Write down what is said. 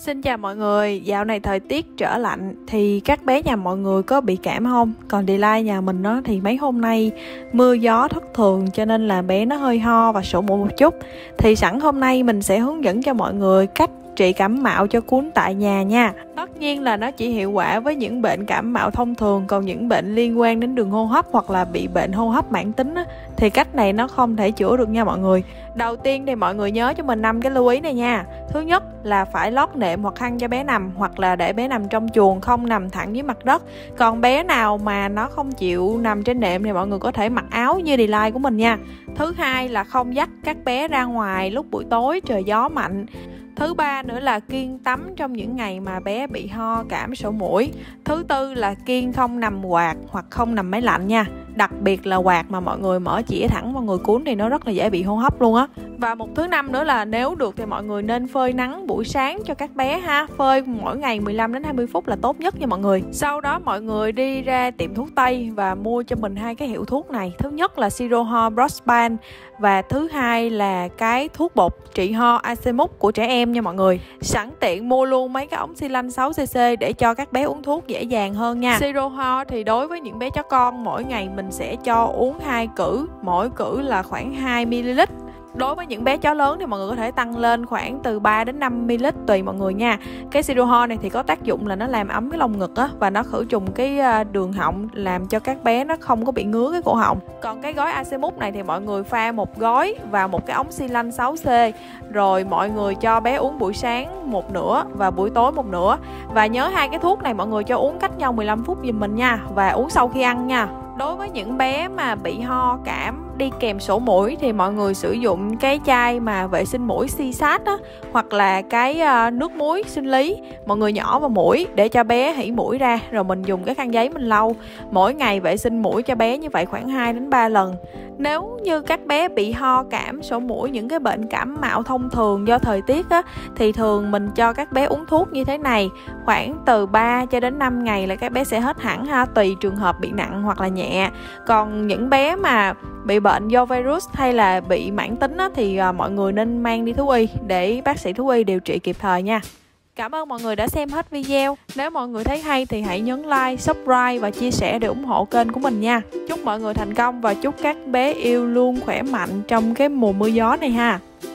Xin chào mọi người, dạo này thời tiết trở lạnh thì các bé nhà mọi người có bị cảm không? Còn Delight nhà mình đó thì mấy hôm nay mưa gió thất thường cho nên là bé nó hơi ho và sổ mũi một chút. Thì sẵn hôm nay mình sẽ hướng dẫn cho mọi người cách trị cảm mạo cho cún tại nhà nha. Tất nhiên là nó chỉ hiệu quả với những bệnh cảm mạo thông thường, còn những bệnh liên quan đến đường hô hấp hoặc là bị bệnh hô hấp mãn tính á, thì cách này nó không thể chữa được nha mọi người. Đầu tiên thì mọi người nhớ cho mình 5 cái lưu ý này nha. Thứ nhất là phải lót nệm hoặc khăn cho bé nằm, hoặc là để bé nằm trong chuồng, không nằm thẳng dưới mặt đất. Còn bé nào mà nó không chịu nằm trên nệm thì mọi người có thể mặc áo như Delight của mình nha. Thứ hai là không dắt các bé ra ngoài lúc buổi tối trời gió mạnh. Thứ ba nữa là kiêng tắm trong những ngày mà bé bị ho, cảm, sổ mũi. Thứ tư là kiêng không nằm quạt hoặc không nằm máy lạnh nha. Đặc biệt là quạt mà mọi người mở chĩa thẳng vào người cún thì nó rất là dễ bị hô hấp luôn á. Và một thứ năm nữa là nếu được thì mọi người nên phơi nắng buổi sáng cho các bé ha. Phơi mỗi ngày 15 đến 20 phút là tốt nhất nha mọi người. Sau đó mọi người đi ra tiệm thuốc Tây và mua cho mình hai cái hiệu thuốc này. Thứ nhất là siro ho Brospan và thứ hai là cái thuốc bột trị ho Asemux của trẻ em nha mọi người. Sẵn tiện mua luôn mấy cái ống xi lanh 6cc để cho các bé uống thuốc dễ dàng hơn nha. Siro ho thì đối với những bé chó con mỗi ngày mình sẽ cho uống 2 cữ, mỗi cữ là khoảng 2ml. Đối với những bé chó lớn thì mọi người có thể tăng lên khoảng từ 3 đến 5ml tùy mọi người nha. Cái siro ho này thì có tác dụng là nó làm ấm cái lông ngực á, và nó khử trùng cái đường họng, làm cho các bé nó không có bị ngứa cái cổ họng. Còn cái gói Asemux này thì mọi người pha một gói vào một cái ống xi lanh 6C, rồi mọi người cho bé uống buổi sáng một nửa và buổi tối một nửa. Và nhớ hai cái thuốc này mọi người cho uống cách nhau 15 phút giùm mình nha, và uống sau khi ăn nha. Đối với những bé mà bị ho, cảm đi kèm sổ mũi thì mọi người sử dụng cái chai mà vệ sinh mũi Xisat á, hoặc là cái nước muối sinh lý, mọi người nhỏ vào mũi để cho bé hỉ mũi ra, rồi mình dùng cái khăn giấy mình lau. Mỗi ngày vệ sinh mũi cho bé như vậy khoảng 2 đến 3 lần. Nếu như các bé bị ho, cảm, sổ mũi, những cái bệnh cảm mạo thông thường do thời tiết á, thì thường mình cho các bé uống thuốc như thế này khoảng từ 3 cho đến 5 ngày là các bé sẽ hết hẳn ha, tùy trường hợp bị nặng hoặc là nhẹ. Còn những bé mà bị bệnh do virus hay là bị mãn tính á, thì mọi người nên mang đi thú y để bác sĩ thú y điều trị kịp thời nha. Cảm ơn mọi người đã xem hết video. Nếu mọi người thấy hay thì hãy nhấn like, subscribe và chia sẻ để ủng hộ kênh của mình nha. Chúc mọi người thành công và chúc các bé yêu luôn khỏe mạnh trong cái mùa mưa gió này ha.